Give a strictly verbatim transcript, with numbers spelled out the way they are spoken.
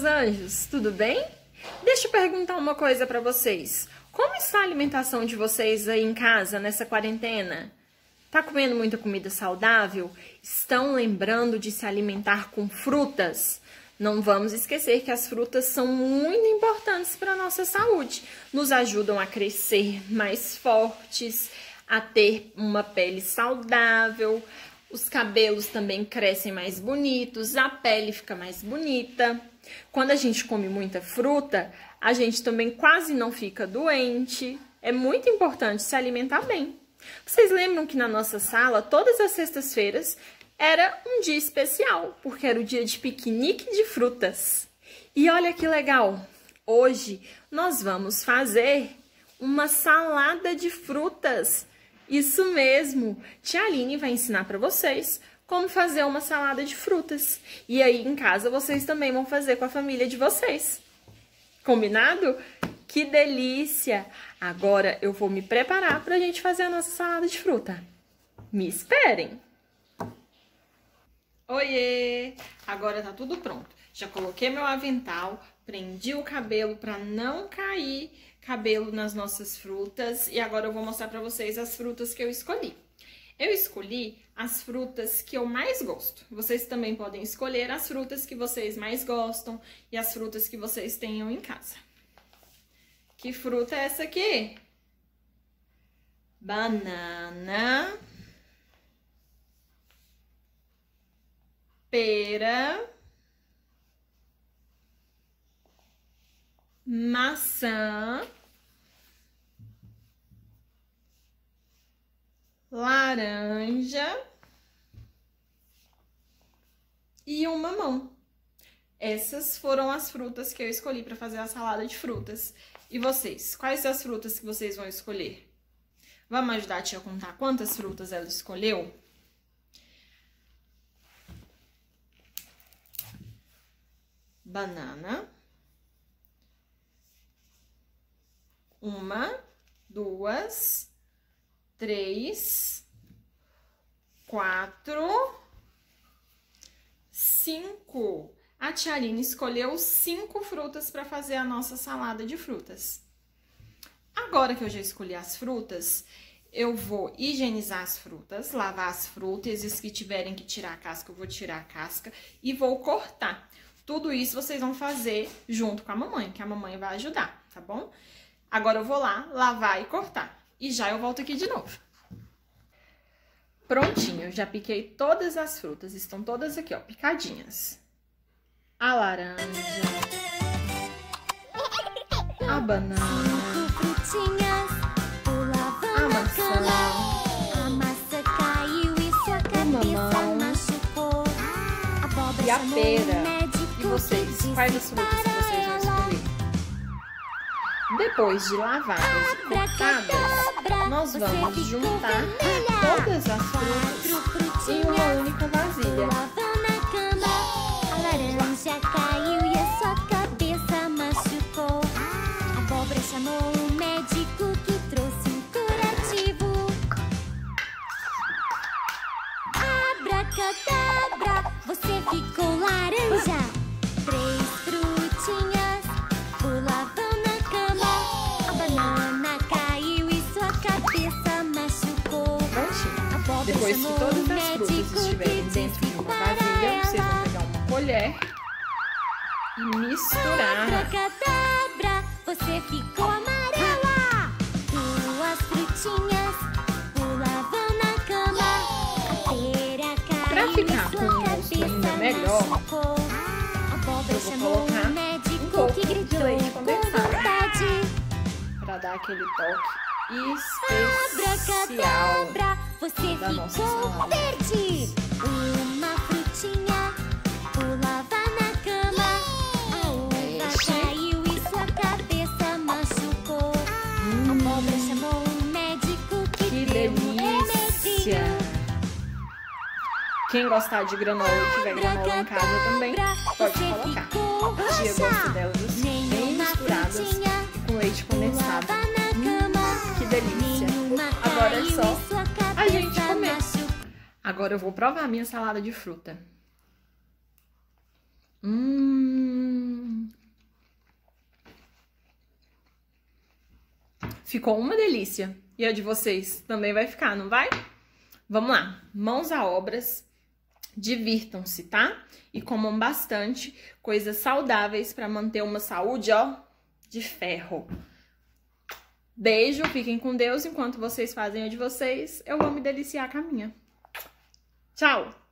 anjos, tudo bem? Deixa eu perguntar uma coisa para vocês. Como está a alimentação de vocês aí em casa nessa quarentena? Tá comendo muita comida saudável? Estão lembrando de se alimentar com frutas? Não vamos esquecer que as frutas são muito importantes para a nossa saúde. Nos ajudam a crescer mais fortes, a ter uma pele saudável. Os cabelos também crescem mais bonitos, a pele fica mais bonita. Quando a gente come muita fruta, a gente também quase não fica doente. É muito importante se alimentar bem. Vocês lembram que na nossa sala, todas as sextas-feiras, era um dia especial, porque era o dia de piquenique de frutas. E olha que legal! Hoje nós vamos fazer uma salada de frutas. Isso mesmo! Tia Aline vai ensinar para vocês como fazer uma salada de frutas. E aí em casa vocês também vão fazer com a família de vocês. Combinado? Que delícia! Agora eu vou me preparar para a gente fazer a nossa salada de fruta. Me esperem! Oiê! Agora tá tudo pronto. Já coloquei meu avental, prendi o cabelo para não cair cabelo nas nossas frutas. E agora eu vou mostrar para vocês as frutas que eu escolhi. Eu escolhi as frutas que eu mais gosto. Vocês também podem escolher as frutas que vocês mais gostam e as frutas que vocês tenham em casa. Que fruta é essa aqui? Banana, pera, maçã, laranja e um mamão. Essas foram as frutas que eu escolhi para fazer a salada de frutas. E vocês? Quais as frutas que vocês vão escolher? Vamos ajudar a tia a contar quantas frutas ela escolheu? Banana. Uma, duas, três, quatro, cinco. A tia Aline escolheu cinco frutas para fazer a nossa salada de frutas. Agora que eu já escolhi as frutas, eu vou higienizar as frutas, lavar as frutas, e as que tiverem que tirar a casca, eu vou tirar a casca e vou cortar. Tudo isso vocês vão fazer junto com a mamãe, que a mamãe vai ajudar, tá bom? Agora eu vou lá lavar e cortar. E já eu volto aqui de novo. Prontinho, eu já piquei todas as frutas, estão todas aqui, ó, picadinhas. A laranja, a banana, a maçã, a massa caiu e sua cabeça machucou. E a pera. E vocês? Quais as frutas que vocês vão escolher? Depois de lavadas e cortadas, nós vamos juntar todas as frutas em uma única vasilha. Já caiu e a sua cabeça machucou. A abóbora chamou o médico que trouxe um curativo. Abracadabra, você ficou laranja. Três frutinhas pulavam na cama. A banana caiu e sua cabeça machucou. Prontinho. Depois que todas as frutas estiverem dentro de uma vasilha, vocês vão pegar uma colher e misturar. Abracadabra, você ficou amarela. Duas frutinhas pulavam na cama. A pera caiu. Pra ficar com um gosto ainda melhor, eu vou colocar um pouco de leite condensado para dar aquele toque especial Abracadabra, você da nossa ficou salada. verde. Uma frutinha pulava na cama. A uva caiu e sua cabeça machucou. A abóbora chamou o médico que, Que deu um delícia! remedinho. Quem gostar de granola e tiver granola em casa também, pode colocar. A tia gosta delas assim, bem misturadas e com leite condensado. Hum, que delícia! Agora é só a gente comer. Agora eu vou provar a minha salada de fruta. Hum... Ficou uma delícia. E a de vocês também vai ficar, não vai? Vamos lá, mãos à obras. Divirtam-se, tá? E comam bastante coisas saudáveis para manter uma saúde, ó, de ferro. Beijo, fiquem com Deus. Enquanto vocês fazem a de vocês, eu vou me deliciar com a minha. Tchau!